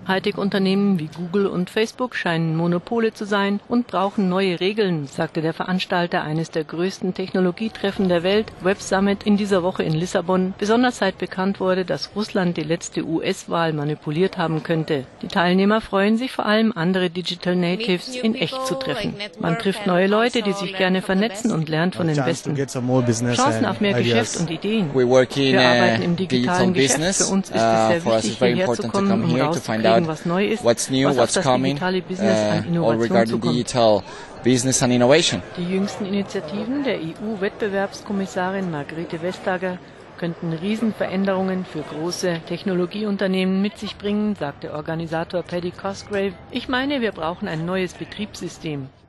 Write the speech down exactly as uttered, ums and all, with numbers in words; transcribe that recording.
Hightech-Unternehmen wie Google und Facebook scheinen Monopole zu sein und brauchen neue Regeln, sagte der Veranstalter eines der größten Technologietreffen der Welt, Web Summit, in dieser Woche in Lissabon, besonders seit bekannt wurde, dass Russland die letzte U S-Wahl manipuliert haben könnte. Die Teilnehmer freuen sich vor allem, andere Digital Natives in echt zu treffen. Man trifft neue Leute, die sich gerne vernetzen und lernt von den Besten. Chancen auf mehr Geschäft und Ideen. Wir arbeiten im digitalen Geschäft. Für uns ist es sehr wichtig, hierher zu kommen, um rauszukriegen, was neu ist, was auf das digitale Business an Innovation zukommt. Business and innovation. Die jüngsten Initiativen der E U-Wettbewerbskommissarin Margrethe Vestager könnten Riesenveränderungen für große Technologieunternehmen mit sich bringen, sagte Organisator Paddy Cosgrave. Ich meine, wir brauchen ein neues Betriebssystem.